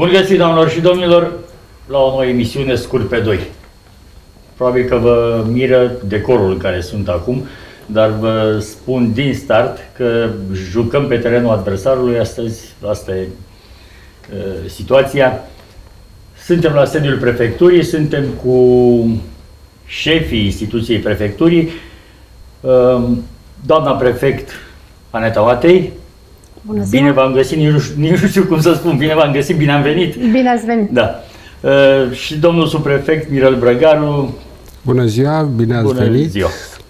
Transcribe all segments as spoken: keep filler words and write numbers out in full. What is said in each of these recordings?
Bun găsit, doamnelor și domnilor, la o nouă emisiune Scurt pe doi. Probabil că vă miră decorul în care sunt acum, dar vă spun din start că jucăm pe terenul adversarului astăzi. Asta e uh, situația. Suntem la sediul prefecturii, suntem cu șefii instituției prefecturii, uh, doamna prefect Aneta Matei. Bună ziua. Bine v-am găsit, nici nu, știu, nici nu știu cum să spun, bine v-am găsit, bine am venit. Bine ați venit. Da. Uh, și domnul subprefect Mirel Brăgaru. Bună ziua, bine ați Bună venit. Ziua.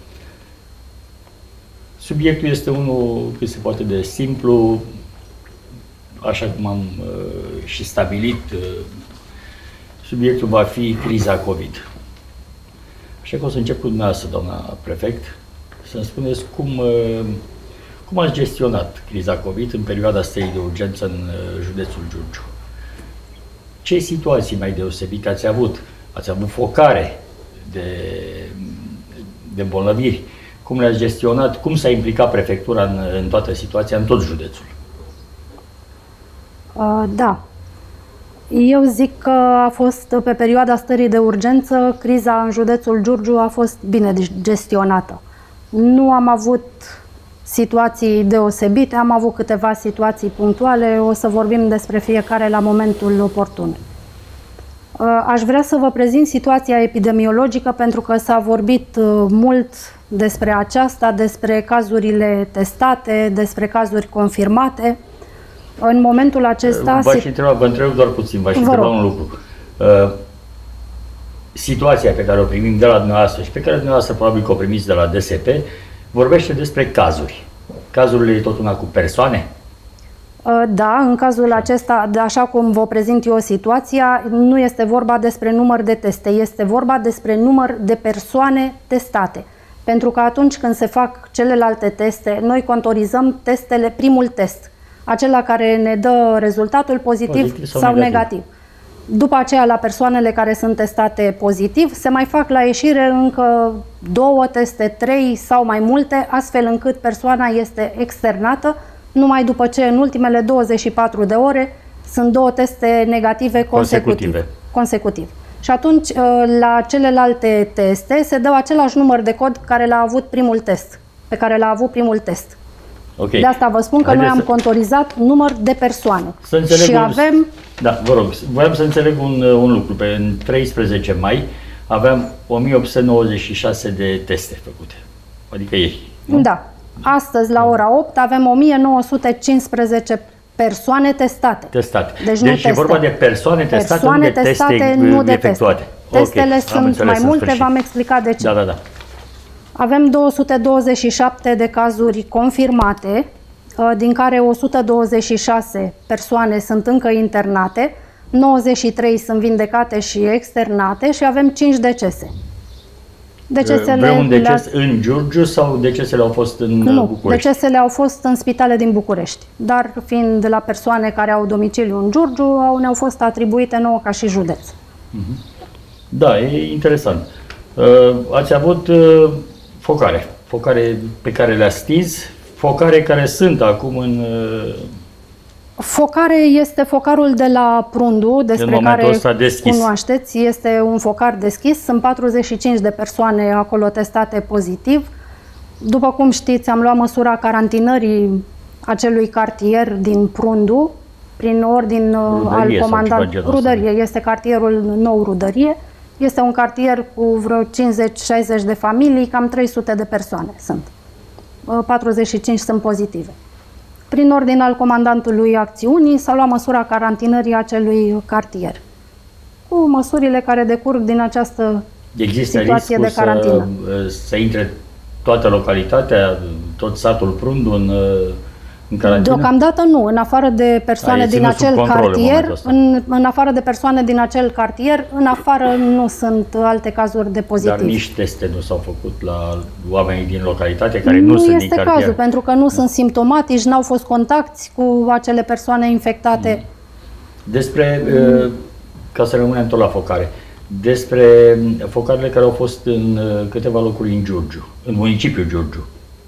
Subiectul este unul cât se poate de simplu, așa cum am uh, și stabilit. Uh, subiectul va fi criza COVID. Așa că o să încep cu dumneavoastră, doamna prefect, să-mi spuneți cum, uh, cum ați gestionat criza COVID în perioada stării de urgență în uh, județul Giurgiu. Ce situații mai deosebite ați avut? Ați avut focare de, de îmbolnăviri? Cum le-ați gestionat? Cum s-a implicat prefectura în, în toată situația, în tot județul? Uh, da. Eu zic că a fost, pe perioada stării de urgență, criza în județul Giurgiu a fost bine gestionată. Nu am avut situații deosebite, am avut câteva situații punctuale, o să vorbim despre fiecare la momentul oportun. Aș vrea să vă prezint situația epidemiologică pentru că s-a vorbit mult despre aceasta, despre cazurile testate, despre cazuri confirmate. În momentul acesta... V-aș întreba, vă întreb doar puțin, v-aș întreba un lucru. Situația pe care o primim de la dumneavoastră și pe care dumneavoastră probabil că o primiți de la D S P vorbește despre cazuri. Cazurile e tot una cu persoane? Da, în cazul acesta, așa cum vă prezint eu situația, nu este vorba despre număr de teste, este vorba despre număr de persoane testate. Pentru că atunci când se fac celelalte teste, noi contorizăm testele, primul test, acela care ne dă rezultatul pozitiv, pozitiv sau, sau negativ. negativ. După aceea, la persoanele care sunt testate pozitiv, se mai fac la ieșire încă două teste, trei sau mai multe, astfel încât persoana este externată, numai după ce în ultimele douăzeci și patru de ore sunt două teste negative consecutive. consecutive. consecutiv. Și atunci, la celelalte teste, se dă același număr de cod care l-a avut primul test, pe care l-a avut primul test. Okay. De asta vă spun că Haideți noi am să... contorizat număr de persoane. Să înțeleg și un... avem... Da, vă rog, voiam să înțeleg un, un lucru. Pe în treisprezece mai aveam o mie opt sute nouăzeci și șase de teste făcute. Adică ieri. Nu? Da. Astăzi, la ora opt, avem o mie nouă sute cincisprezece persoane testate. Testate. Deci, deci nu e vorba de persoane testate, persoane nu de testate, teste nu de efectuate. Teste. Testele okay, sunt mai multe, v-am explicat de ce. Da, da, da. Avem două sute douăzeci și șapte de cazuri confirmate, din care o sută douăzeci și șase persoane sunt încă internate, nouăzeci și trei sunt vindecate și externate și avem cinci decese. Decesele un deces în Giurgiu sau decesele au fost în nu, București? Decesele au fost în spitale din București, dar fiind de la persoane care au domiciliu în Giurgiu, au, ne-au fost atribuite nouă ca și județ. Da, e interesant. Uh, ați avut uh, focare, focare pe care le-ați stins, focare care sunt acum în... Uh... Focare este focarul de la Prundu, despre care cunoașteți. Este un focar deschis. Sunt patruzeci și cinci de persoane acolo testate pozitiv. După cum știți, am luat măsura carantinării acelui cartier din Prundu, prin ordin Rudărie, al comandantului. Rudărie, este cartierul nou Rudărie. Este un cartier cu vreo cincizeci șaizeci de familii, cam trei sute de persoane sunt. patruzeci și cinci sunt pozitive. Prin ordin al comandantului acțiunii s-a luat măsura carantinării acelui cartier, cu măsurile care decurg din această Există situație de carantină. Să, să intre toată localitatea, tot satul Prundu în, în carantină? Deocamdată nu, în afară de persoane din acel cartier, în, în afară de persoane din acel cartier, în afară nu sunt alte cazuri de pozitiv. Dar nici teste nu s-au făcut la oamenii din localitate care nu, nu sunt din este cartier? cazul, pentru că nu sunt simptomatici, n-au fost contacti cu acele persoane infectate. Despre, ca să rămânem tot la focare, despre focarele care au fost în câteva locuri în Giurgiu, în municipiul Giurgiu.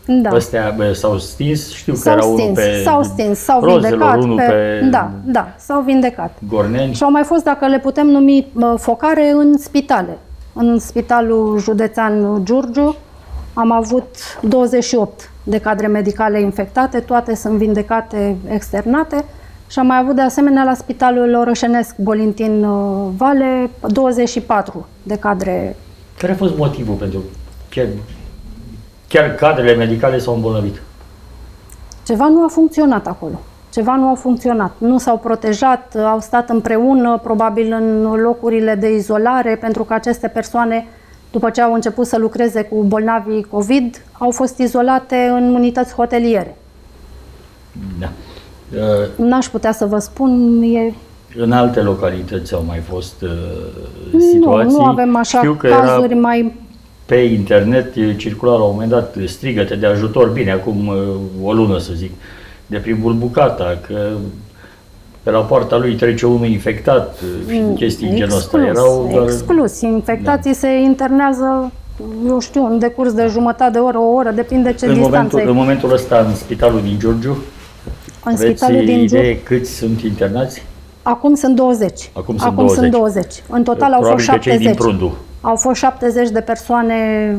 Da. Ăstea s-au stins, știu că S-au erau unul stins, pe s-au stins, s-au Rozelor, vindecat. unul Pe, pe da, da, s-au vindecat. Gorneni. Și au mai fost, dacă le putem numi, focare în spitale. În Spitalul Județean Giurgiu am avut douăzeci și opt de cadre medicale infectate, toate sunt vindecate, externate. Și am mai avut de asemenea la Spitalul Orășenesc Bolintin Vale douăzeci și patru de cadre. Care a fost motivul pentru chiar, chiar cadrele medicale s-au îmbolnăvit? Ceva nu a funcționat acolo. Ceva nu a funcționat. Nu s-au protejat, au stat împreună, probabil în locurile de izolare, pentru că aceste persoane, după ce au început să lucreze cu bolnavii COVID, au fost izolate în unități hoteliere. Da. N-aș putea să vă spun, e... În alte localități au mai fost uh, situații. Nu, nu avem așa Știu că cazuri mai... Pe internet circula la un moment dat strigăte de ajutor, bine, acum uh, o lună să zic, de prin Bulbucata, că pe la poarta lui trece unul infectat și mm, chestii în genul ăsta. Erau doar... Exclus. Infectații da. se internează, eu știu, în decurs de jumătate de oră, o oră, depinde ce în distanță momentul, e. În momentul ăsta, în spitalul din Giurgiu, în spitalul din Giurgiu, câți sunt internați? Acum sunt douăzeci. Acum sunt Acum douăzeci. Sunt douăzeci. În total Probabil au fost șaptezeci. Cei din Prundu. Au fost șaptezeci de persoane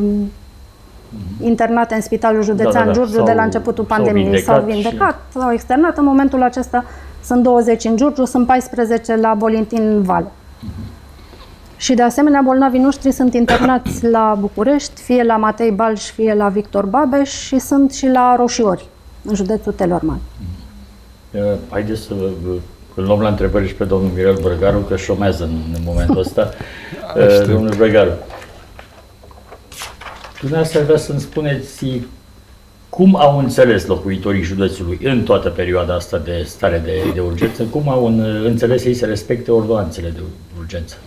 internate în Spitalul Județean da, da, da. Giurgiu de la începutul pandemiei. S-au vindecat, s-au și... externat. În momentul acesta sunt douăzeci în Giurgiu, sunt paisprezece la Bolintin Vale. Uh-huh. Și de asemenea, bolnavii noștri sunt internați la București, fie la Matei Balș, fie la Victor Babeș și sunt și la Roșiori, în județul Telorman. Uh, haideți să îl luăm la întrebări și pe domnul Mirel Brăgaru, că șomează în, în momentul ăsta. uh, domnul Brăgaru, dumneavoastră vrea să-mi spuneți cum au înțeles locuitorii județului în toată perioada asta de stare de, de urgență, cum au în, înțeles ei să respecte ordonanțele de urgență?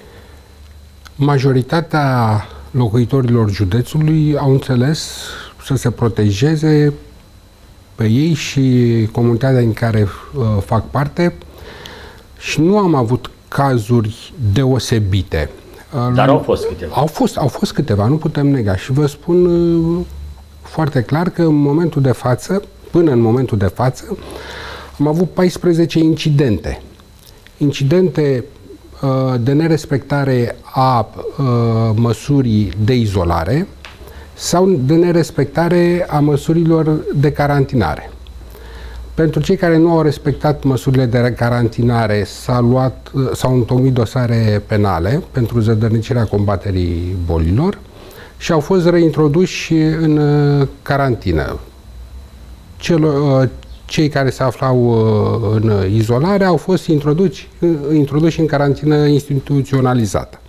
Majoritatea locuitorilor județului au înțeles să se protejeze pe ei și comunitatea din care uh, fac parte și nu am avut cazuri deosebite. Dar au fost câteva. Au fost, au fost câteva, nu putem nega. Și vă spun uh, foarte clar că în momentul de față, până în momentul de față, am avut paisprezece incidente. Incidente uh, de nerespectare a uh, măsurii de izolare sau de nerespectare a măsurilor de carantinare. Pentru cei care nu au respectat măsurile de carantinare, s-a luat, s-au întocmit dosare penale pentru zădărnicirea combaterii bolilor și au fost reintroduși în carantină. Celor, cei care se aflau în izolare au fost introduși, introduși în carantină instituționalizată.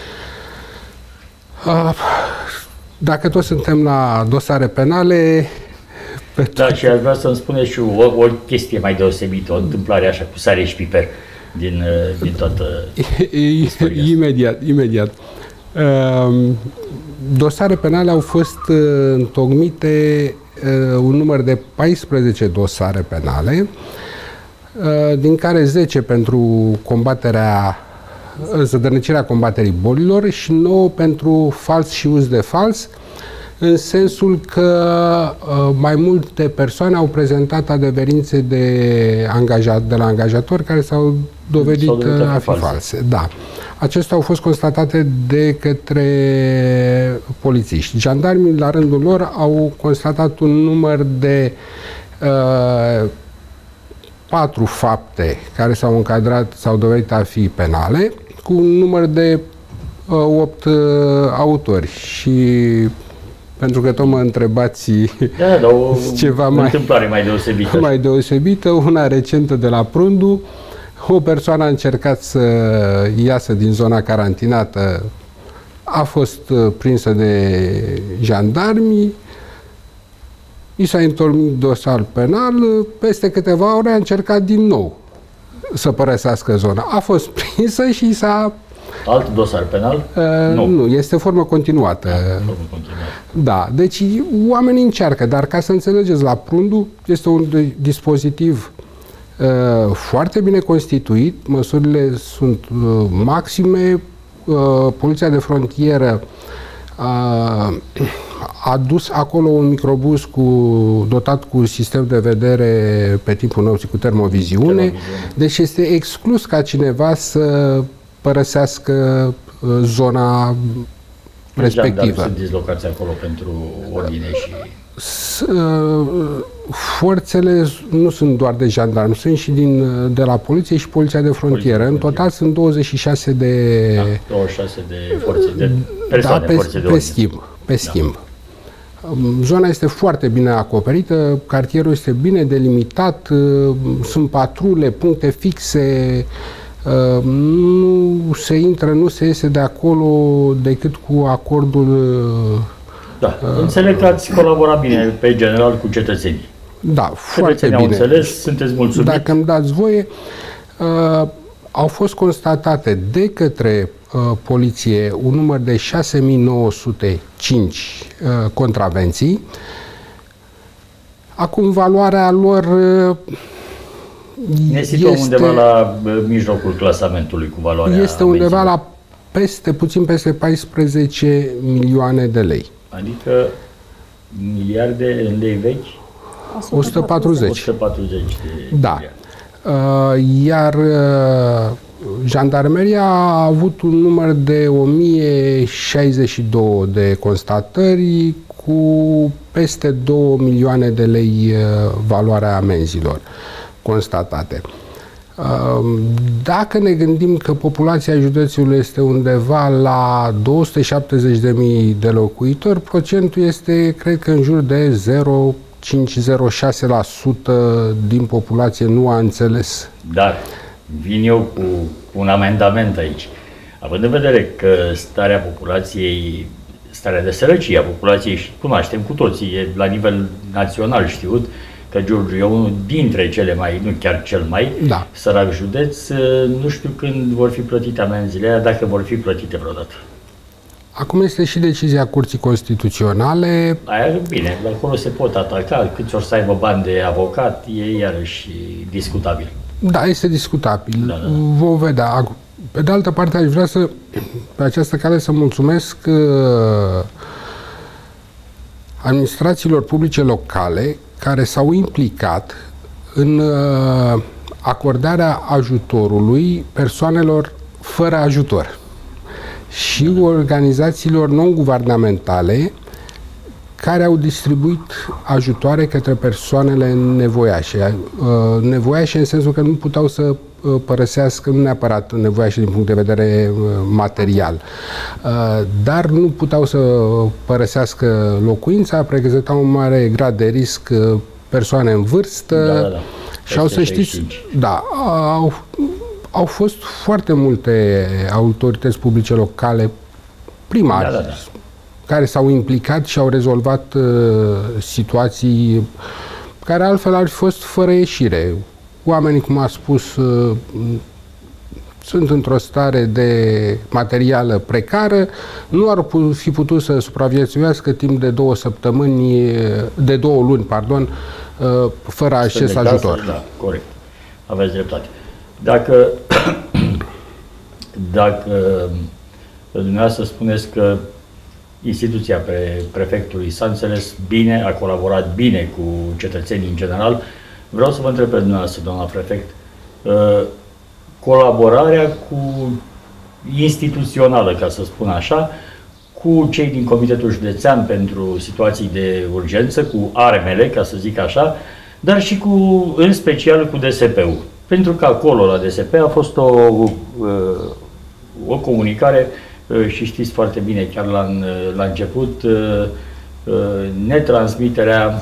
Dacă toți suntem la dosare penale... Da, și aș vrea să-mi spuneți și o, o chestie mai deosebită, o întâmplare așa cu sare și piper din, din toată istoria. Imediat, imediat. Dosare penale au fost întocmite un număr de paisprezece dosare penale, din care zece pentru combaterea, zădărnicirea combaterii bolilor și nouă pentru fals și uz de fals, în sensul că uh, mai multe persoane au prezentat adeverințe de, angajat, de la angajatori care s-au dovedit, dovedit a fi false. false. Da. Acestea au fost constatate de către polițiști. Jandarmii, la rândul lor, au constatat un număr de uh, patru fapte care s-au încadrat, s-au dovedit a fi penale, cu un număr de uh, opt uh, autori și pentru că tot mă întrebați da, da, o ceva mai, întâmplare mai deosebită. mai deosebită, una recentă de la Prundu. O persoană a încercat să iasă din zona carantinată, a fost prinsă de jandarmi, i s-a întocmit dosar penal, peste câteva ore a încercat din nou să părăsească zona. A fost prinsă și s-a... Alt dosar penal? Uh, nu. nu, este formă continuată. Ah, formă continuată. Da, deci oamenii încearcă, dar ca să înțelegeți, la Prundu este un dispozitiv uh, foarte bine constituit, măsurile sunt uh, maxime, uh, poliția de frontieră uh, a dus acolo un microbus cu, dotat cu sistem de vedere pe timpul nopții, cu termoviziune, termoviziune. Deci este exclus ca cineva să părăsească zona respectivă. Sunt dislocați acolo pentru ordine și... Forțele nu sunt doar de jandarmi, sunt și din, de la poliție și poliția de frontieră. În total sunt douăzeci și șase de... Da, douăzeci și șase de forțe, de persoane, da, pe, forțe de pe schimb. Pe schimb. Da. Zona este foarte bine acoperită, cartierul este bine delimitat, sunt patrule, puncte fixe, nu se intră, nu se iese de acolo decât cu acordul. Da, uh, înțeleg că ați colaborat bine pe general cu cetățenii. Da, foarte bine. Au înțeles, sunteți mulțumiți? Dacă îmi dați voie, uh, au fost constatate de către uh, poliție un număr de șase mii nouă sute cinci uh, contravenții. Acum valoarea lor uh, ne situăm este, undeva la uh, mijlocul clasamentului cu valoarea este undeva la peste, puțin peste paisprezece milioane de lei. Adică miliarde în lei vechi? o sută patruzeci. o sută patruzeci de da. Uh, iar uh, jandarmeria a avut un număr de o mie șaizeci și două de constatări cu peste două milioane de lei uh, valoarea amenzilor constatate. Dacă ne gândim că populația județului este undeva la două sute șaptezeci de mii de locuitori, procentul este, cred că, în jur de zero virgulă cinci zero șase la sută din populație nu a înțeles. Dar vin eu cu un amendament aici. Având în vedere că starea populației, starea de sărăcie a populației, și cunoaștem cu toții, e la nivel național știut, că Giurgiu e unul dintre cele mai, nu chiar cel mai, da. sărac județ, nu știu când vor fi plătite amenziile aia, dacă vor fi plătite vreodată. Acum este și decizia Curții Constituționale. Aia, bine, acolo se pot ataca, câți ori să aibă bani de avocat, e iarăși discutabil. Da, este discutabil. Da, da. Vom vedea. Pe de altă parte, aș vrea să, pe această cale, să mulțumesc uh, administrațiilor publice locale care s-au implicat în uh, acordarea ajutorului persoanelor fără ajutor și organizațiilor non-guvernamentale care au distribuit ajutoare către persoanele nevoiașe. Uh, nevoiașe în sensul că nu puteau să uh, părăsească, nu neapărat nevoiașe din punct de vedere uh, material, uh, dar nu puteau să părăsească locuința, prezentau un mare grad de risc uh, persoane în vârstă. Da, da, da. Și au să știți, da, au, au fost foarte multe autorități publice locale, primari, da, da, da. care s-au implicat și au rezolvat uh, situații care altfel ar fi fost fără ieșire. Oamenii, cum a spus, uh, sunt într-o stare de materială precară, nu ar fi putut să supraviețuiască timp de două săptămâni, de două luni, pardon, uh, fără acces ajutor. Da, corect. Aveți dreptate. Dacă, dacă dumneavoastră spuneți că instituția pre, prefectului s-a înțeles bine, a colaborat bine cu cetățenii în general, vreau să vă întreb pe dumneavoastră, doamna prefect, colaborarea cu instituțională, ca să spun așa, cu cei din Comitetul Județean pentru situații de urgență, cu armele, ca să zic așa, dar și cu, în special cu D S P-ul. Pentru că acolo, la D S P, a fost o, o comunicare și știți foarte bine, chiar la, la început, netransmiterea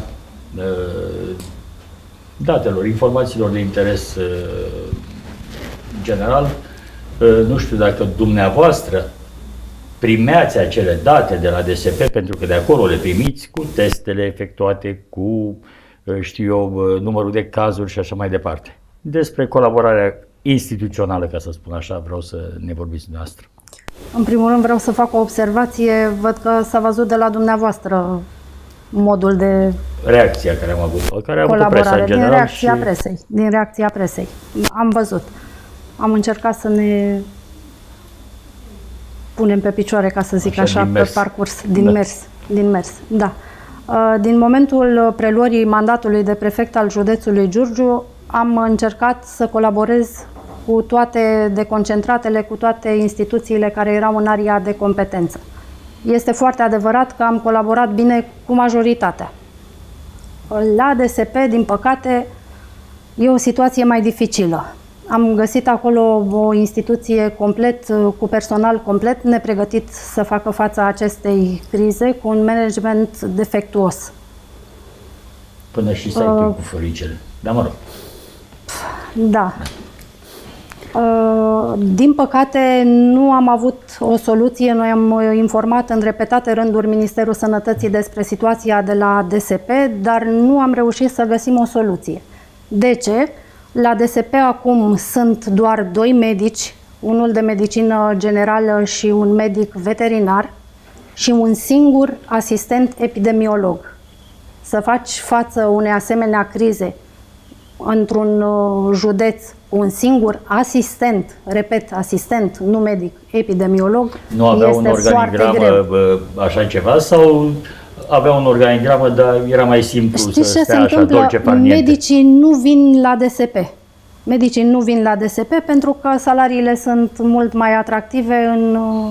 datelor, informațiilor de interes general. Nu știu dacă dumneavoastră primeați acele date de la D S P, pentru că de acolo le primiți cu testele efectuate, cu, știu eu, numărul de cazuri și așa mai departe. Despre colaborarea instituțională, ca să spun așa, vreau să ne vorbiți dumneavoastră. În primul rând vreau să fac o observație. Văd că s-a văzut de la dumneavoastră modul de reacția care am avut-o, care am avut presa în general. Din reacția și... presei. Din reacția presei. Am văzut. Am încercat să ne punem pe picioare, ca să zic așa, așa pe parcurs, din da. mers. din mers, da. Din momentul preluării mandatului de prefect al județului Giurgiu, am încercat să colaborez cu toate deconcentratele, cu toate instituțiile care erau în area de competență. Este foarte adevărat că am colaborat bine cu majoritatea. La D S P, din păcate, e o situație mai dificilă. Am găsit acolo o instituție complet, cu personal complet nepregătit să facă fața acestei crize, cu un management defectuos. Până și site-ul uh, cu floricele. Da, mă rog. Da. Uh, din păcate, nu am avut o soluție. Noi am informat în repetate rânduri Ministerul Sănătății despre situația de la D S P, dar nu am reușit să găsim o soluție. De ce? La D S P acum sunt doar doi medici, unul de medicină generală și un medic veterinar și un singur asistent epidemiolog. Să faci față unei asemenea crize într-un județ, un singur asistent, repet, asistent, nu medic, epidemiolog, nu avea un organigramă așa ceva sau avea un organigramă, dar era mai simplu? Știți să ce stea se așa, întâmplă? dolce far niente? Medicii nu vin la D S P. Medicii nu vin la D S P pentru că salariile sunt mult mai atractive în uh,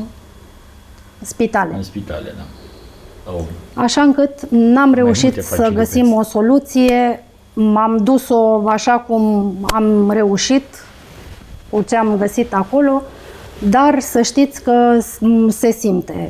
spitale. În spitale, da. Au Așa încât n-am reușit să găsim o soluție. M-am dus-o așa cum am reușit, cu ce am găsit acolo, dar să știți că se simte.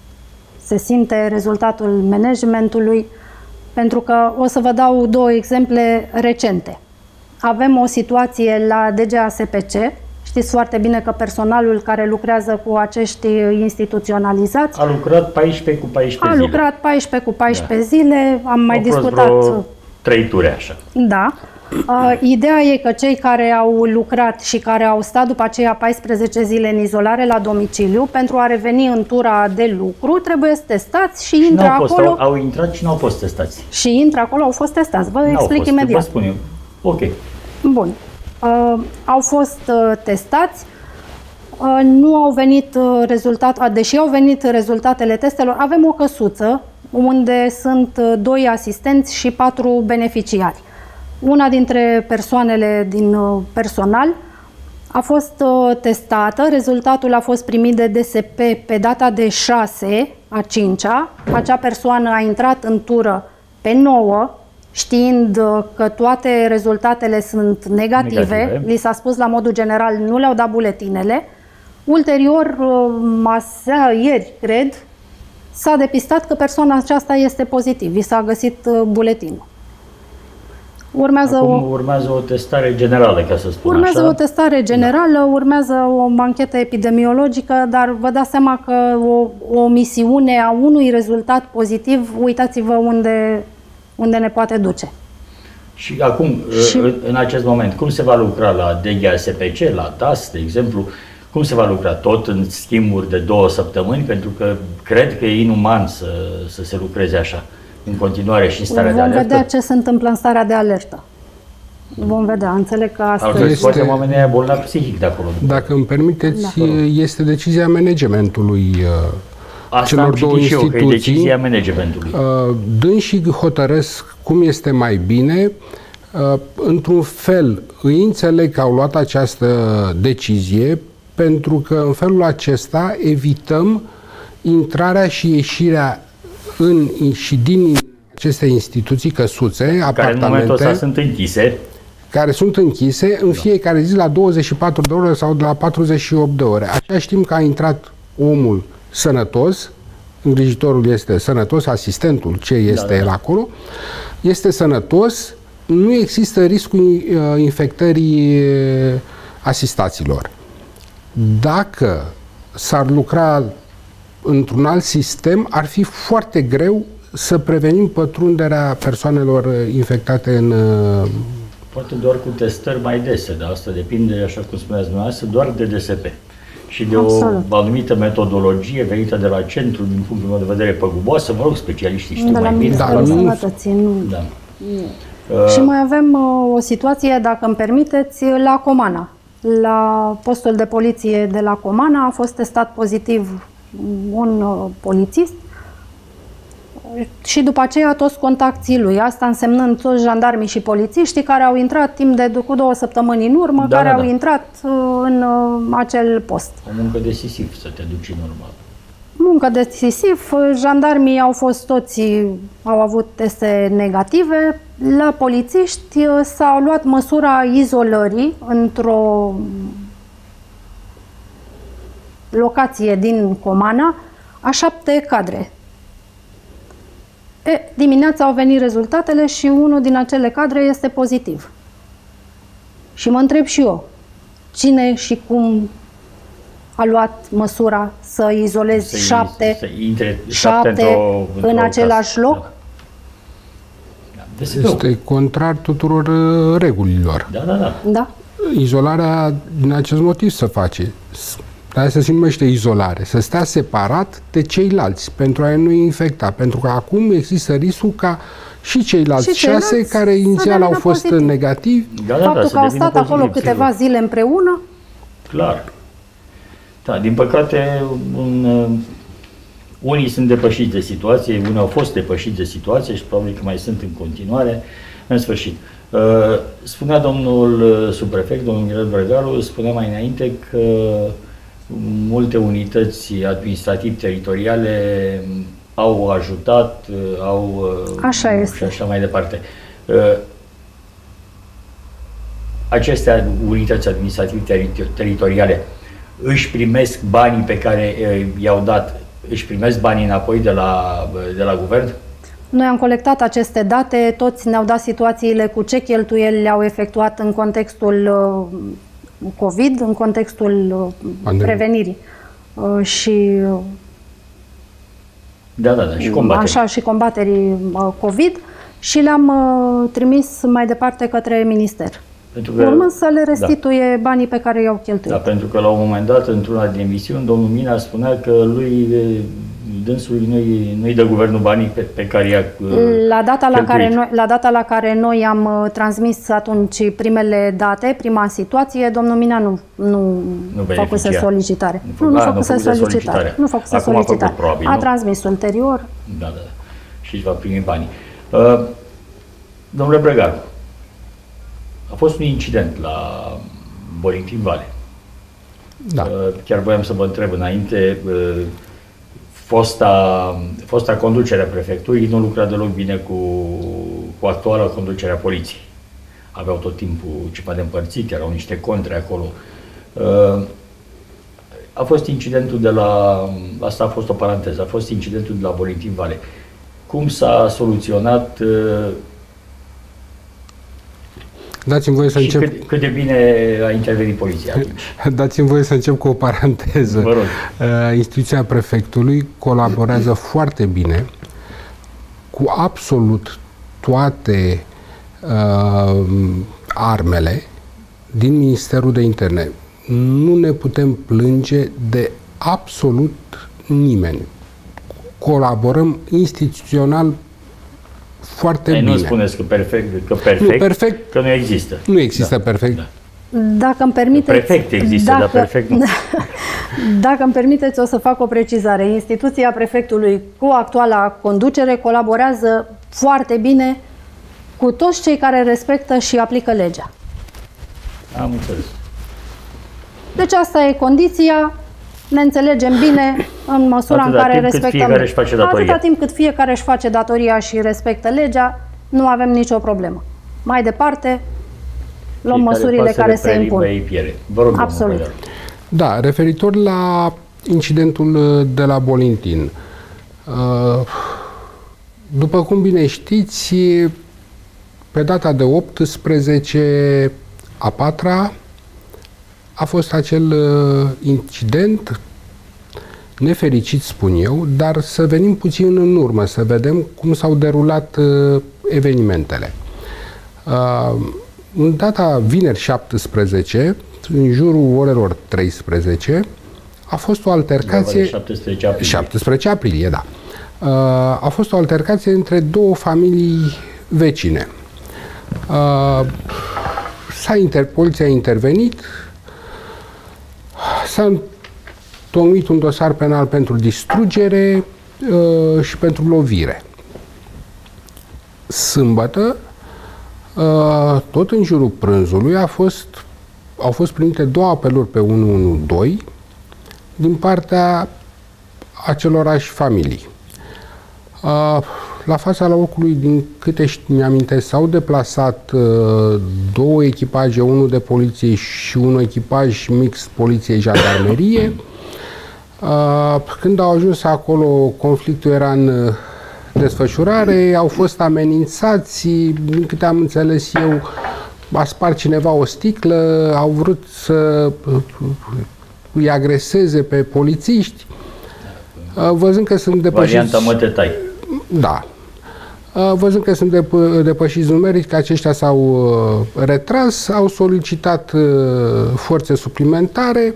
Se simte rezultatul managementului, pentru că o să vă dau două exemple recente. Avem o situație la D G A S P C. Știți foarte bine că personalul care lucrează cu acești instituționalizați a lucrat paisprezece cu paisprezece a zile. lucrat paisprezece cu paisprezece da. zile. Am mai Au discutat vreo trei ture așa. Da. Uh, ideea e că cei care au lucrat și care au stat după aceea paisprezece zile în izolare la domiciliu, pentru a reveni în tura de lucru, trebuie să testați și, și intră acolo. Fost, au, au intrat și nu au fost testați. Și intră acolo, au fost testați. Vă explic fost, imediat. Vă spun eu. Ok. Bun. Uh, au fost uh, testați. Uh, nu au venit uh, rezultat, deși au venit rezultatele testelor, avem o căsuță unde sunt uh, doi asistenți și patru beneficiari. Una dintre persoanele din uh, personal a fost uh, testată, rezultatul a fost primit de D S P pe data de șase a cincea. Acea persoană a intrat în tură pe nouă, știind uh, că toate rezultatele sunt negative. negative. Li s-a spus la modul general, nu le-au dat buletinele. Ulterior, masea, ieri, cred, s-a depistat că persoana aceasta este pozitiv. I s-a găsit buletinul. Urmează Acum o, urmează o testare generală, ca să spun urmează așa. o testare generală, da. Urmează o anchetă epidemiologică, dar vă dați seama că o, o misiune a unui rezultat pozitiv, uitați-vă unde, unde ne poate duce. Și acum, și... în acest moment, cum se va lucra la D G A S P C, la D A S, de exemplu? Cum se va lucra? Tot în schimburi de două săptămâni? Pentru că cred că e inuman să, să se lucreze așa, în continuare și în starea Vom de alertă. Vom vedea ce se întâmplă în starea de alertă. Vom vedea. Înțeleg că astăzi... Au este... poate oamenii aia bolnavi psihic de acolo. Dacă îmi permiteți, da. este decizia managementului Asta celor două instituții. Că e decizia managementului. Dânsii hotărăsc cum este mai bine. Într-un fel, îi înțeleg că au luat această decizie, pentru că în felul acesta evităm intrarea și ieșirea în și din aceste instituții, căsuțe, care apartamente, în momentul ăsta sunt închise, care sunt închise în fiecare zi la douăzeci și patru de ore sau de la patruzeci și opt de ore. Așa știm că a intrat omul sănătos, îngrijitorul este sănătos, asistentul ce este da, da. el acolo, este sănătos, nu există riscul infectării asistaților. Dacă s-ar lucra într-un alt sistem, ar fi foarte greu să prevenim pătrunderea persoanelor infectate în... Poate doar cu testări mai dese, dar asta depinde, așa cum spuneați dumneavoastră, doar de D S P. Și de Absolut. o anumită metodologie venită de la centru, din punctul meu de vedere, păguboasă, vă rog, specialiștii știu de mai bine. Da, nu... Sănătății, nu... Da. Uh... Și mai avem uh, o situație, dacă îmi permiteți, la Comana. La postul de poliție de la Comana a fost testat pozitiv un uh, polițist. și după aceea toți contacții lui, asta însemnând toți jandarmii și polițiștii care au intrat timp de cu două săptămâni în urmă, Da, care da, au da. intrat uh, în uh, acel post. O muncă decisiv să te duci în urmă. Muncă decisiv, jandarmii au fost toți, au avut teste negative. La polițiști uh, s-a luat măsura izolării într-o locație din Comana a șapte cadre. E, dimineața au venit rezultatele și unul din acele cadre este pozitiv. Și mă întreb și eu, cine și cum a luat măsura să izolezi Să șapte, să intre șapte într-o- în într-o același casă. loc? Da. Da. Deci, Este contrar tuturor uh, regulilor. Da, da, da. Da? Izolarea din acest motiv se face. Dar să se numește izolare, să stea separat de ceilalți pentru a nu infecta, pentru că acum există riscul ca și ceilalți, Și ceilalți șase care să inițial au devină fost pozitiv. negativi, Da, da, Faptul da, că au să devină stat acolo pozitiv, câteva sigur. zile împreună, Clar. Da, din păcate, un, uh, unii sunt depășiți de situație, unii au fost depășiți de situație și probabil că mai sunt în continuare. În sfârșit, uh, spunea domnul uh, subprefect, domnul Mirel Bregaru, spunea mai înainte că multe unități administrativ-teritoriale au ajutat, uh, au... uh, Așa este. Și așa mai departe. Uh, Aceste unități administrativ-teritoriale își primesc banii pe care uh, i-au dat, își primesc banii înapoi de la, de la guvern? noi am colectat aceste date, toți ne-au dat situațiile cu ce cheltuieli le-au efectuat în contextul uh, COVID, în contextul uh, Pandemie. prevenirii uh, și uh, Da, da, da, și combaterea. așa și combaterii uh, COVID și le-am uh, trimis mai departe către minister. Pentru Urmând să le restituie da. banii pe care i-au cheltuit. Da, pentru că la un moment dat, într-una din emisiuni, domnul Mina spunea că lui, dânsului, nu-i, nu-i dă guvernul banii pe, pe care i-a La data la, cheltuit. care noi, la data la care noi am uh, transmis atunci primele date, prima situație, domnul Mina nu, nu, Nu făcuse beneficia. solicitare. Nu Nu, fă- nu a, nu făcuse făcuse solicitare. solicitarea. Nu făcuse Acum a făcut, solicitare. probabil, a nu? transmis ulterior. Da, da, da. Și își va primi banii. Uh, domnule Bregaru, a fost un incident la Borintin Vale. da. Uh, chiar voiam să vă întreb înainte, uh, fosta, fosta conducere a prefecturii nu lucra deloc bine cu, cu actuala conducere a poliției. Aveau tot timpul ceva de împărțit, erau niște contre acolo. Uh, a fost incidentul de la, asta a fost o paranteză, a fost incidentul de la Borintin Vale. Cum s-a soluționat uh, Dați-mi voie să și încep. cât, cât de bine a intervenit poliția atunci? Dați-mi voie să încep cu o paranteză. Vă rog. Uh, Instituția prefectului colaborează foarte bine cu absolut toate uh, armele din Ministerul de Interne. Nu ne putem plânge de absolut nimeni. Colaborăm instituțional foarte Ei, bine. nu spuneți că perfect, că perfect, Nu, perfect- că nu există. Nu există Da. perfect. Da. Dacă îmi permiteți... Prefect există, dar perfect nu. Dacă îmi permiteți, o să fac o precizare. Instituția prefectului cu actuala conducere colaborează foarte bine cu toți cei care respectă și aplică legea. Am înțeles. Deci asta e condiția, ne înțelegem bine în măsura Atâta în care timp cât respectăm fiecare își face datoria. Atâta timp cât fiecare își face datoria și respectă legea, nu avem nicio problemă. Mai departe, luăm Fiecare măsurile pasăre care se prelimbă impun. ei piele. Vă rog, Absolut. domnul Bregaru. Da, referitor la incidentul de la Bolintin. uh, După cum bine știți, pe data de optsprezece a patra a fost acel uh, incident nefericit, spun eu, dar să venim puțin în urmă, să vedem cum s-au derulat uh, evenimentele. Uh, în data vineri șaptesprezece, în jurul orelor treisprezece, a fost o altercație... șaptesprezece aprilie. șaptesprezece aprilie, da. Uh, a fost o altercație între două familii vecine. Uh, s-a inter, poliția a intervenit, s-a întocmit un dosar penal pentru distrugere uh, și pentru lovire. sâmbătă, tot în jurul prânzului, a fost, au fost primite două apeluri pe unu unu doi din partea acelorași familii. La fața locului, din câte mi-amintesc, s-au deplasat două echipaje, unul de poliție și un echipaj mixt poliție-jandarmerie. Când au ajuns acolo, conflictul era în desfășurare, au fost amenințați, din câte am înțeles eu, a spart cineva o sticlă, au vrut să îi agreseze pe polițiști, văzând că sunt depășiți... Varianta mă te tai. Da. Văzând că sunt dep- depășiți numeric, aceștia s-au retras, au solicitat forțe suplimentare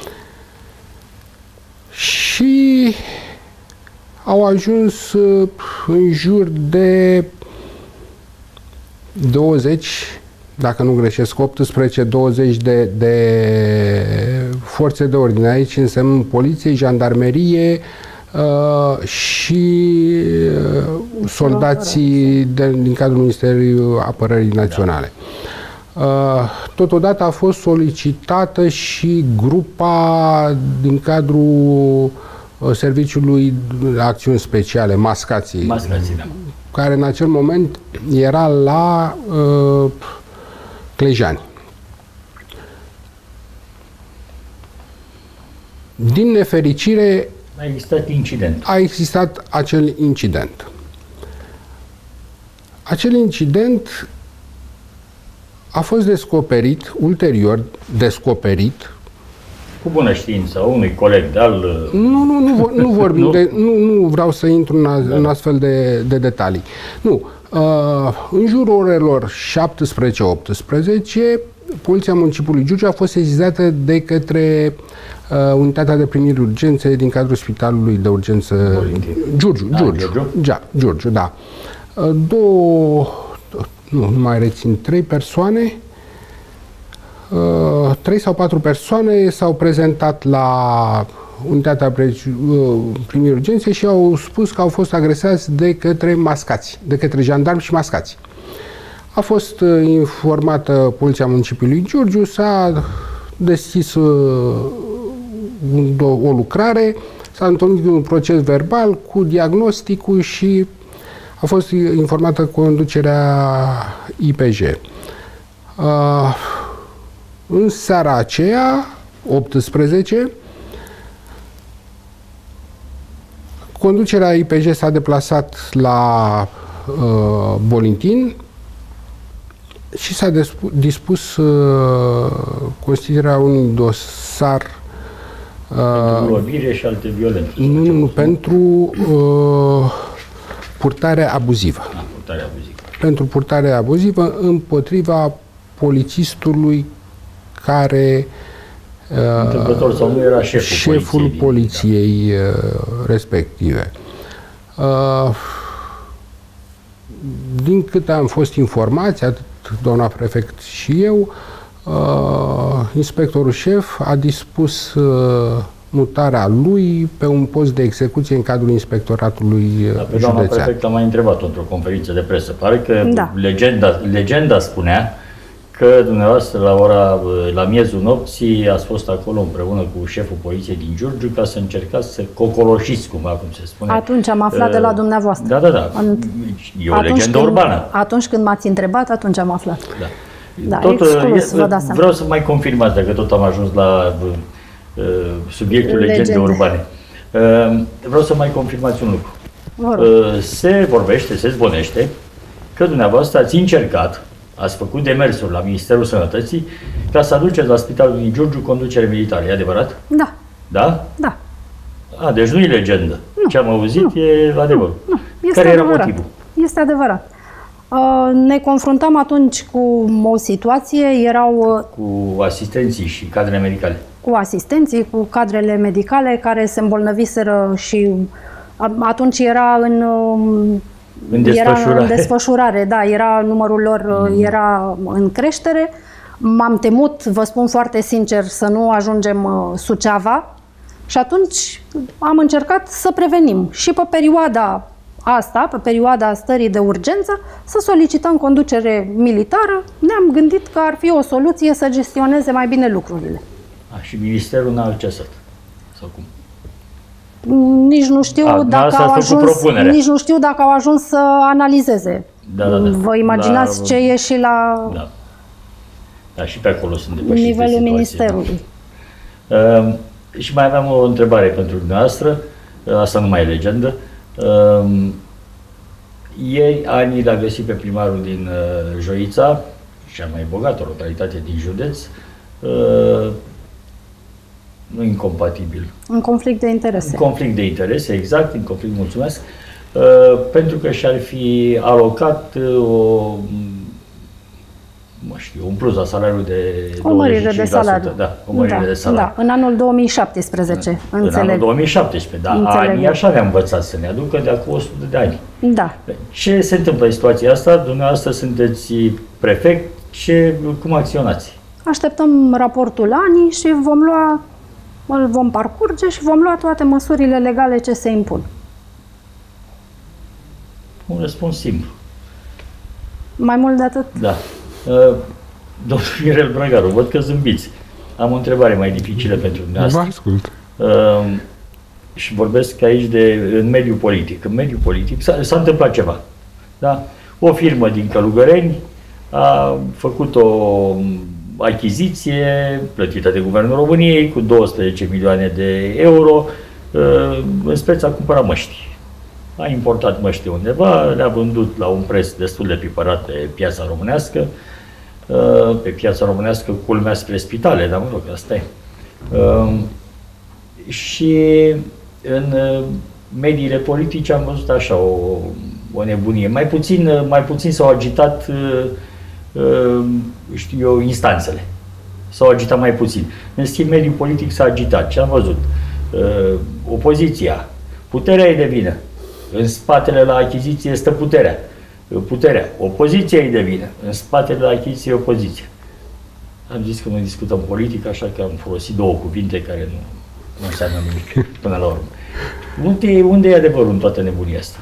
și au ajuns în jur de douăzeci, dacă nu greșesc, optsprezece douăzeci de, de forțe de ordine. Aici însemn poliție, jandarmerie uh, și uh, soldații de, din cadrul Ministerului Apărării Naționale. Uh, totodată a fost solicitată și grupa din cadrul Serviciului de Acțiuni Speciale, Mascații, Mascații, da. care în acel moment era la uh, Clejani. Din nefericire, a existat incident. A existat acel incident. Acel incident a fost descoperit, ulterior descoperit, cu bună știință unui coleg de-al... Nu, nu, nu, nu vorbim nu? de... Nu, nu vreau să intru în, a, da. în astfel de, de detalii. Nu. Uh, în jurul orelor șaptesprezece optsprezece, Poliția Municipiului Giurgiu a fost sesizată de către uh, Unitatea de Primiri Urgențe din cadrul Spitalului de Urgență Giurgiu. Da, Giurgiu, Giurgiu? Da, Giurgiu, da. Uh, două... Nu, nu mai rețin, trei persoane... Uh, trei sau patru persoane s-au prezentat la Unitatea Primiri Urgențe și au spus că au fost agresați de către mascați, de către jandarmi și mascați. A fost uh, informată Poliția Municipiului Giurgiu, s-a deschis uh, o lucrare, s-a întâlnit un proces verbal cu diagnosticul și a fost informată conducerea I P J. Uh, În seara aceea, optsprezece, conducerea I P J s-a deplasat la uh, Bolintin și s-a dispus uh, constituirea unui dosar uh, pentru lovire și alte violențe. Nu, nu, nu, pentru uh, purtare abuzivă. A, purtare abuzivă. Pentru purtare abuzivă împotriva polițistului care întâmplător sau nu era șeful, șeful poliției, poliției da. respective. Din câte am fost informați, atât doamna prefect și eu, inspectorul șef a dispus mutarea lui pe un post de execuție în cadrul inspectoratului da, pe doamna județean. Prefect am mai întrebat-o într-o conferință de presă. Pare că da. legenda, legenda spunea că dumneavoastră la ora, la miezul nopții ați fost acolo împreună cu șeful poliției din Giurgiu ca să încercați să cocoloșiți, cum acum se spune. Atunci am aflat uh, de la dumneavoastră. Da, da, da. În, e o legendă când, urbană. Atunci când m-ați întrebat, atunci am aflat. Da. Da, tot, exclus, vă dați vreau să mai confirmați, dacă tot am ajuns la uh, subiectul legende, legende urbane. Uh, vreau să mai confirmați un lucru. Uh, se vorbește, se zvonește că dumneavoastră ați încercat, ați făcut demersuri la Ministerul Sănătății ca să aduceți la Spitalul din Giurgiu conducere militară. E adevărat? Da. Da? Da. A, deci nu e legendă. Nu. Ce am auzit nu. e adevărul. Nu. Nu. Este Care adevărat. era motivul? Este adevărat. Uh, ne confruntam atunci cu o situație, erau... Cu asistenții și cadrele medicale. Cu asistenții, cu cadrele medicale care se îmbolnăviseră și atunci era în... În desfășurare. Era în desfășurare, da, era numărul lor mm. era în creștere. M-am temut, vă spun foarte sincer, să nu ajungem uh, Suceava și atunci am încercat să prevenim. Și pe perioada asta, pe perioada stării de urgență, să solicităm conducere militară. Ne-am gândit că ar fi o soluție să gestioneze mai bine lucrurile. A, și ministerul n-a accesat. Sau cum? Nici nu știu A, dacă au ajuns, nici nu știu dacă au ajuns să analizeze. Da, da, da. Vă imaginați la, ce e și la da. Da, și pe acolo sunt depășite nivelul situații, ministerului. Da. Uh, și mai aveam o întrebare pentru dumneavoastră, uh, asta nu mai e legendă. Uh, ieri Ani l-a găsit pe primarul din uh, Joița, cea mai bogată localitate din județ, uh, nu incompatibil. În conflict de interese. În conflict de interese, exact, în conflict, mulțumesc, uh, pentru că și-ar fi alocat uh, o, mă știu, un plus la salariul de o mărire de salariu. Da, o mărire da, de salariu. Da, în anul două mii șaptesprezece, în înțeleg. În anul două mii șaptesprezece, da, Înțeleg. Anii așa ne-a învățat să ne aducă de acum o sută de ani. Da. Ce se întâmplă în situația asta? Dumneavoastră sunteți prefect, ce, cum acționați? Așteptăm raportul Ani și vom lua, îl vom parcurge și vom lua toate măsurile legale ce se impun. Un răspuns simplu. Mai mult de atât? Da. Uh, Domnul Mirel Brăgaru, văd că zâmbiți. Am o întrebare mai dificilă pentru dumneavoastră. Vă ascult. Uh, și vorbesc aici de în mediul politic. În mediul politic s-a întâmplat ceva. Da? O firmă din Călugăreni a făcut o achiziție plătită de Guvernul României cu douăsprezece milioane de euro, uh, în speță a cumpărat măști. A importat măști undeva, le-a vândut la un preț destul de pipărat pe piața românească, pe piața românească, culmea spre spitale, dar mă rog, asta e. Și în mediile politice am văzut așa o, o nebunie. Mai puțin, mai puțin s-au agitat, știu eu, instanțele. S-au agitat mai puțin. În schimb, mediul politic s-a agitat. Ce am văzut? Opoziția. Puterea e de vină. În spatele la achiziție stă puterea. Puterea. Opoziția e de vină. În spatele la achiziție e opoziția. Am zis că noi discutăm politică, așa că am folosit două cuvinte care nu, nu înseamnă nimic până la urmă. Unde, unde e adevărul în toată nebunia asta?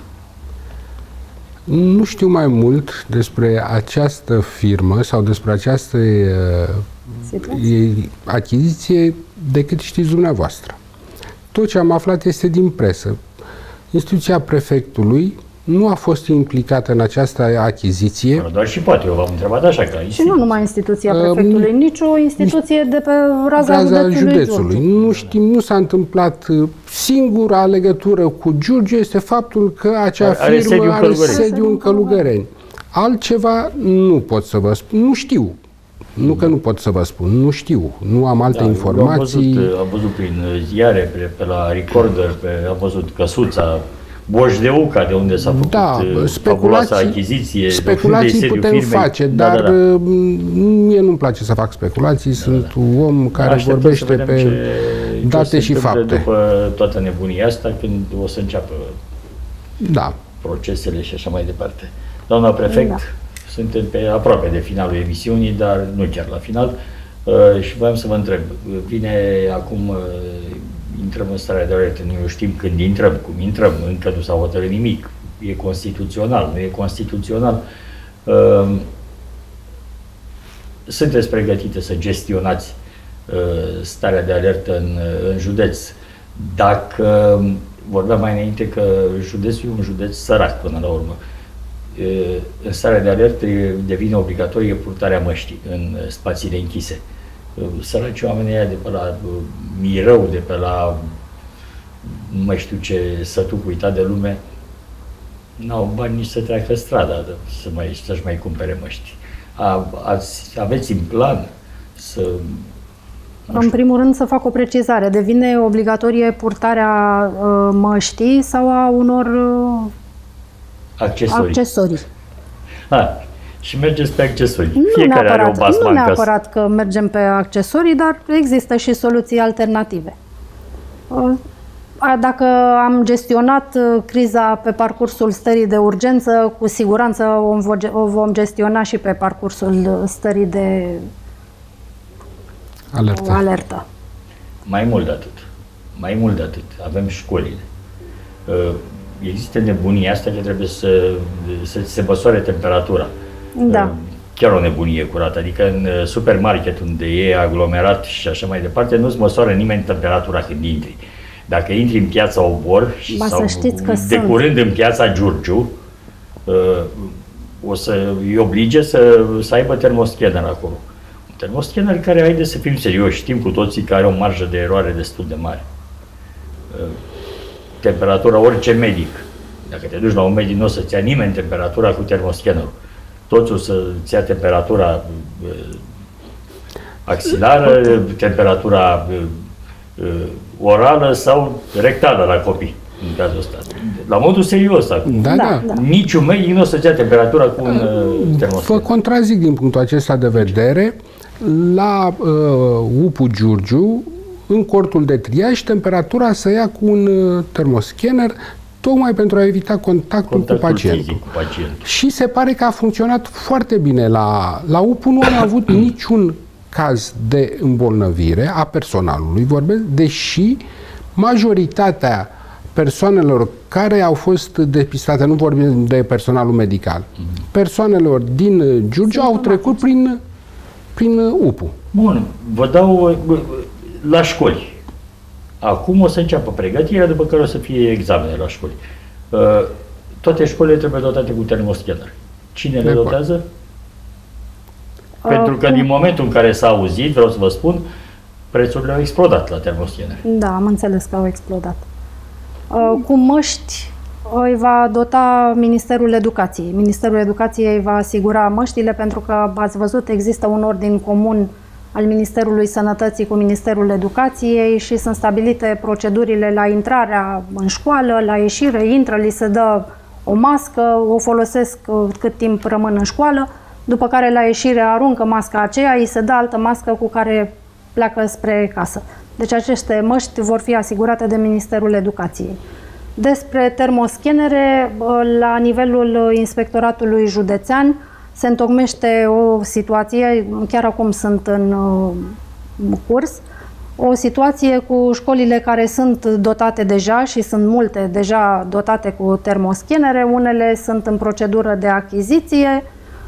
Nu știu mai mult despre această firmă sau despre această uh, achiziție decât știți dumneavoastră. Tot ce am aflat este din presă. Instituția prefectului nu a fost implicată în această achiziție. Fără doar și poate, eu v-am întrebat așa ca Și nu numai instituția prefectului, uh, nici o instituție de pe raza, raza județului. județului. Nu știm, nu s-a întâmplat. Singura legătură cu Giurgiu este faptul că acea are firmă are sediu în Călugăreni. Călugăreni. Altceva nu pot să vă spun, nu știu. Nu că nu pot să vă spun, nu știu, nu am alte da, informații. Am văzut, am văzut prin ziare, pe, pe la Recorder, pe, am văzut Căsuța, Bojdeuca, de unde s-a făcut da, fabuloasa achiziție. Speculații putem firmei. face, da, dar da, da. mie nu-mi place să fac speculații, da, sunt da. un om care Așteptăm vorbește pe ce, date ce și fapte. După toată nebunia asta, când o să înceapă da. procesele și așa mai departe. Doamna prefect, da. Suntem pe aproape de finalul emisiunii, dar nu chiar la final. Uh, și voiam să vă întreb, vine acum, uh, intrăm în starea de alertă, nu știm când intrăm, cum intrăm, încă nu s-a hotărât nimic, e constituțional, nu e constituțional. Uh, sunteți pregătite să gestionați uh, starea de alertă în, în județ? Dacă, vorbeam mai înainte că județul e un județ sărac până la urmă, în starea de alertă devine obligatorie purtarea măștii în spațiile închise. Săraci oamenii aia de pe la Mirău, de pe la nu mai știu ce sătuc uitat de lume, n-au bani nici să treacă strada să mai, să-și mai cumpere măști. A, ați, aveți în plan să... În primul rând să fac o precizare. Devine obligatorie purtarea uh, măștii sau a unor uh, accesorii. accesorii. Ha, și mergeți pe accesorii. Nu Fiecare are o basma Nu neapărat că mergem pe accesorii, dar există și soluții alternative. Dacă am gestionat criza pe parcursul stării de urgență, cu siguranță o vom gestiona și pe parcursul stării de alertă. alertă. Mai mult de atât. Mai mult de atât. Avem școlile. există nebunia asta că trebuie să, să se măsoare temperatura. Da. Chiar o nebunie curată. Adică în supermarket unde e aglomerat și așa mai departe, nu-ți măsoară nimeni temperatura când intri. Dacă intri în piața Obor și ba, sau să știți că de sunt. curând în piața Giurgiu, o să îi oblige să, să aibă termoscanner acolo. Un termoscanner care, haide să fim serioși, știm cu toții că are o marjă de eroare destul de mare. Temperatura, orice medic, dacă te duci la un medic, nu o să-ți ia nimeni temperatura cu termoscannerul. Toți o să-ți ia temperatura axilară, temperatura orală sau rectală la copii, în cazul ăsta. La modul serios acum. Da, da. da. Niciun medic nu o să-ți ia temperatura cu un termoscanner. Vă contrazic din punctul acesta de vedere. La uh, U P U Giurgiu, în cortul de triaj, temperatura se ia cu un uh, termoscanner, tocmai pentru a evita contactul, Contactul cu pacientul. fizic cu pacientul. Și se pare că a funcționat foarte bine. La, la U P U nu am avut niciun caz de îmbolnăvire a personalului, vorbesc, deși majoritatea persoanelor care au fost depistate, nu vorbim de personalul medical, persoanelor din Giurgiu au trecut prin, prin U P U. Bun, vă dau la școli. Acum o să înceapă pregătirea, după care o să fie examene la școli. Toate școlile trebuie dotate cu termoscanner. Cine le dotează? Pentru că din momentul în care s-a auzit, vreau să vă spun, prețurile au explodat la termoscanner. Da, am înțeles că au explodat. Cu măști îi va dota Ministerul Educației. Ministerul Educației va asigura măștile pentru că, ați văzut, există un ordin comun al Ministerului Sănătății cu Ministerul Educației și sunt stabilite procedurile la intrarea în școală, la ieșire, intră, li se dă o mască, o folosesc cât timp rămân în școală, după care la ieșire aruncă masca aceea, îi se dă altă mască cu care pleacă spre casă. Deci aceste măști vor fi asigurate de Ministerul Educației. Despre termoscanere, la nivelul Inspectoratului Județean se întocmește o situație, chiar acum sunt în curs, o situație cu școlile care sunt dotate deja și sunt multe deja dotate cu termoscanere, unele sunt în procedură de achiziție.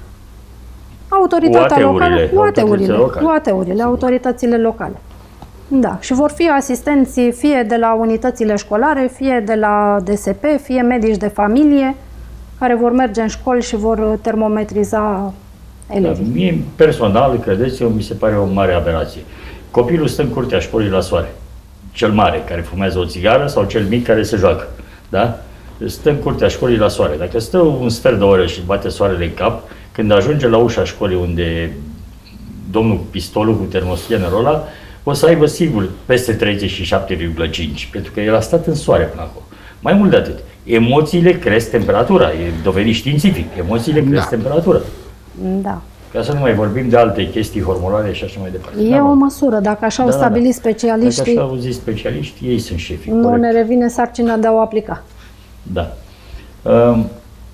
Autoritatea locală, cu A T U-urile, cu A T U-urile, autoritățile locale. Da, și vor fi asistenții fie de la unitățile școlare, fie de la D S P, fie medici de familie, care vor merge în școli și vor termometriza elevii. Da, mie personal, credeți-o, mi se pare o mare aberație. Copilul stă în curtea școlii la soare. Cel mare, care fumează o țigară, sau cel mic care se joacă. Da? Stă în curtea școlii la soare. Dacă stă un sfert de oră și bate soarele în cap, când ajunge la ușa școlii unde domnul pistolul cu termoscannerul ăla, o să aibă sigur peste treizeci și șapte virgulă cinci, pentru că el a stat în soare până acolo. Mai mult de atât, emoțiile cresc temperatura, e dovedit științific, emoțiile cresc da. temperatura. Da. Ca să nu mai vorbim de alte chestii hormonale și așa mai departe. E da, o măsură, dacă așa da, au stabilit da, da. specialiștii, dacă așa au zis specialiștii, ei sunt șefii. Nu corect. Ne revine sarcina de a o aplica. Da. Um,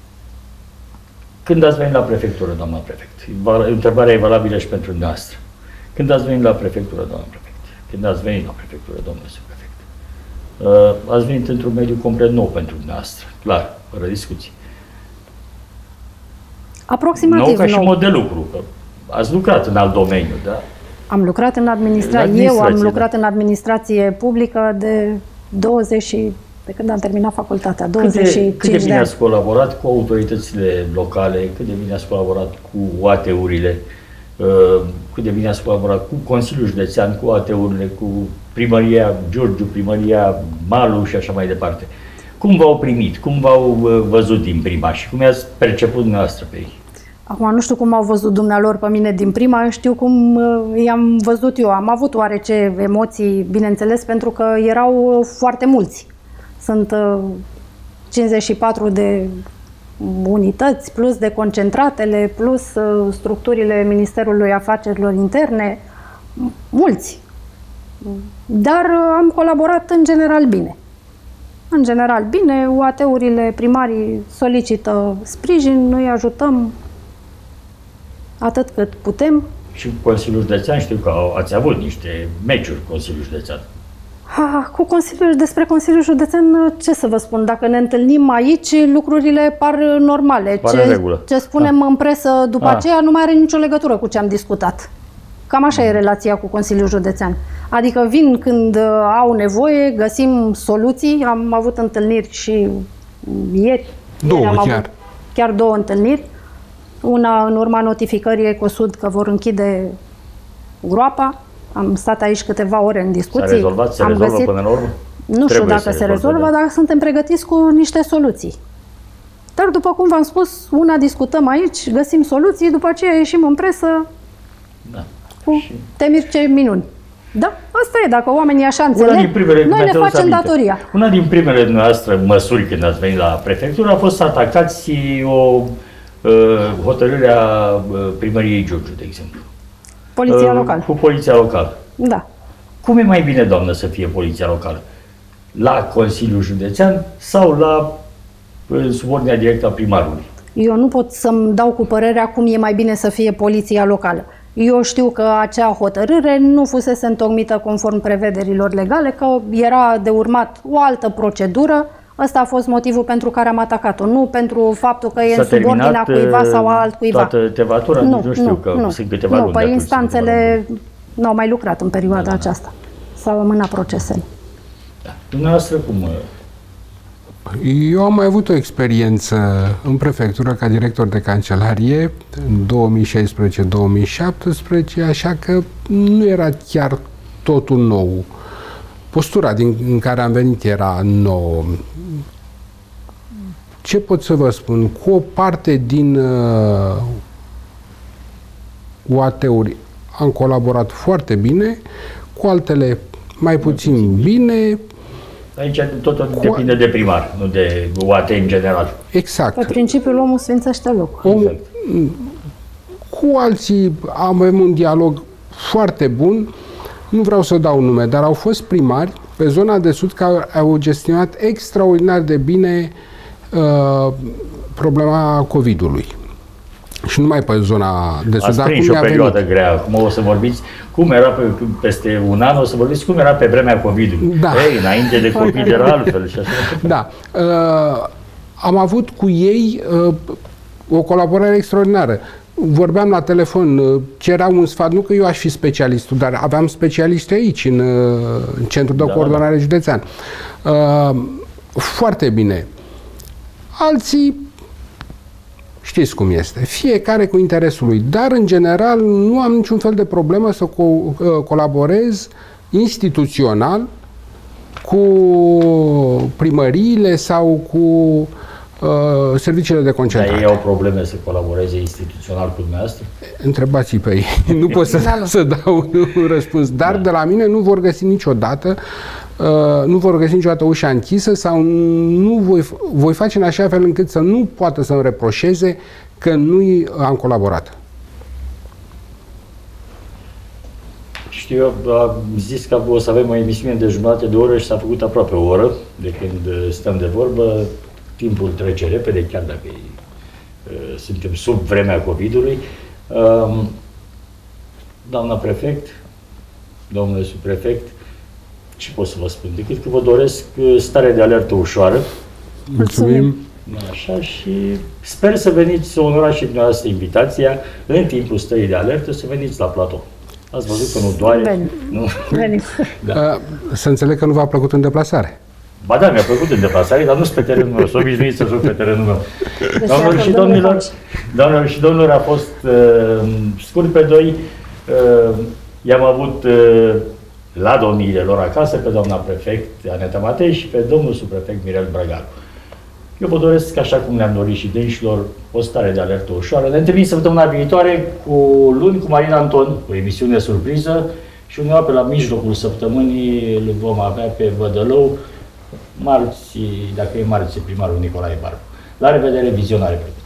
Când ați venit la prefectură, doamna prefect? Întrebarea e valabilă și pentru dumneavoastră. Când ați venit la prefectură, doamna prefect? Când ați venit la prefectură, domnule subprefect? Uh, ați venit într-un mediu complet nou pentru dumneavoastră, clar, fără discuții. Aproximativ nou. ca și nou. mod de lucru, că ați lucrat în alt domeniu, da? Am lucrat în administrație, eu am lucrat da. în administrație publică de douăzeci și de când am terminat facultatea, douăzeci și cinci cât de, cât de bine de ați colaborat cu autoritățile locale, cât de bine ați colaborat cu A T U-urile, cât de bine ați colaborat cu Consiliul Județean, cu A T U-urile, cu Primăria Giurgiu, Primăria Malu și așa mai departe. Cum v-au primit? Cum v-au văzut din prima și cum i-ați perceput dumneavoastră pe ei? Acum nu știu cum au văzut dumnealor pe mine din prima, știu cum i-am văzut eu. Am avut oarece emoții, bineînțeles, pentru că erau foarte mulți. Sunt cincizeci și patru de unități, plus de concentratele, plus structurile Ministerului Afacerilor Interne, mulți. Dar am colaborat în general bine. În general bine, U A T-urile, primarii solicită sprijin, noi ajutăm atât cât putem. Și Consiliul Județean, știu că ați avut niște meciuri Consiliul Județean. Ah, cu Consiliul, despre Consiliul Județean, ce să vă spun? Dacă ne întâlnim aici, lucrurile par normale. Par ce, în regulă. ce spunem Ah. în presă după Ah. aceea nu mai are nicio legătură cu ce am discutat. Cam așa e relația cu Consiliul Județean. Adică vin când uh, au nevoie, găsim soluții. Am avut întâlniri și ieri. Două, ieri am chiar. avut chiar două întâlniri. Una în urma notificării Ecosud că vor închide groapa. Am stat aici câteva ore în discuții. S-a rezolvat? Se am rezolvă găsit... până la urmă? Nu știu Trebuie dacă să se rezolve, rezolvă, da. dar suntem pregătiți cu niște soluții. Dar după cum v-am spus, una discutăm aici, găsim soluții, după aceea ieșim în presă Da. cu Și- temiri ce minuni. Da, asta e, dacă oamenii așa Una înțeleg, din primele, noi ne mi-ați adus facem aminte. datoria. Una din primele noastre măsuri când ați venit la prefectură a fost să atacați o uh, hotărâre a uh, primăriei Giurgiu, de exemplu. Poliția Uh, locală. Cu poliția locală. Da. Cum e mai bine, doamnă, să fie poliția locală? La Consiliul Județean sau la în subordinea directă a primarului? Eu nu pot să-mi dau cu părerea cum e mai bine să fie poliția locală. Eu știu că acea hotărâre nu fusese întocmită conform prevederilor legale, că era de urmat o altă procedură. Ăsta a fost motivul pentru care am atacat-o, nu pentru faptul că e S-a în subordinea terminat, cuiva sau a altcuiva. toată tevatura? Nici nu știu, că sunt câteva nu, luni de păi atunci, instanțele n-au mai lucrat în perioada Da, da, da. aceasta. S-au amânat procesele. Da. Dumneavoastră cum? Eu am mai avut o experiență în prefectură ca director de cancelarie în două mii șaisprezece două mii șaptesprezece, așa că nu era chiar totul nou. Postura din în care am venit era nouă. Ce pot să vă spun? Cu o parte din uh, U A T-uri am colaborat foarte bine, cu altele mai puțin bine. Aici totul depinde de primar, nu de U A T în general. Exact. Pe principiul omul sfințește locul. Om, Exact. cu alții avem un dialog foarte bun, nu vreau să dau nume, dar au fost primari pe zona de sud care au gestionat extraordinar de bine uh, problema COVID-ului. Și numai pe zona de sud. Ați dar prins cum și o i-a perioadă venit? grea. Acum o să vorbiți cum era pe, peste un an, o să vorbiți cum era pe vremea COVID-ului. Da. Ei, înainte de COVID era altfel și așa. Da. Uh, am avut cu ei uh, o colaborare extraordinară. Vorbeam la telefon, uh, ceream un sfat, nu că eu aș fi specialistul, dar aveam specialiști aici, în, uh, în Centrul de Da, Coordonare Județean. Uh, foarte bine. Alții, știți cum este, fiecare cu interesul lui, dar în general nu am niciun fel de problemă să co- uh, colaborez instituțional cu primăriile sau cu uh, serviciile de Dar concentrare. ei au probleme să colaboreze instituțional cu dumneavoastră? Întrebați-i pe ei. Nu pot să, Da, nu. să dau un răspuns. Dar de la mine nu vor găsi niciodată uh, nu vor găsi niciodată ușa închisă sau nu voi, voi face în așa fel încât să nu poată să-mi reproșeze că nu am colaborat. Știu, eu am zis că o să avem o emisiune de jumătate de oră și s-a făcut aproape o oră de când uh, stăm de vorbă. Timpul trece repede, chiar dacă e, uh, suntem sub vremea COVID-ului. Uh, doamna prefect, domnule subprefect, ce pot să vă spun? Decât că vă doresc uh, stare de alertă ușoară. Mulțumim! Așa, și sper să veniți să onorați și dumneavoastră invitația în timpul stării de alertă să veniți la platou. Ați văzut că nu doare? Venim. Nu? Venim. Da. Uh, Să înțeleg că nu v-a plăcut în deplasare. Ba da, mi-a plăcut în deplasare, dar nu sunt pe terenul meu, sunt obișnuit să joc pe terenul meu. Deci Doamnelor acordăm și domnilor, revanș. doamnelor și domnilor, a fost uh, scurt pe doi. Uh, i-am avut uh, la domniile lor acasă pe doamna prefect Aneta Matei și pe domnul subprefect Mirel Brăgaru. Eu vă doresc, așa cum ne-am dorit și dânșilor, o stare de alertă ușoară. Ne întâlnim săptămâna viitoare cu luni cu Marina Anton, o emisiune surpriză, și undeva pe la mijlocul săptămânii îl vom avea pe Vădălău, marți, dacă e marți, primarul Nicolae Barbu. La revedere, vizionare!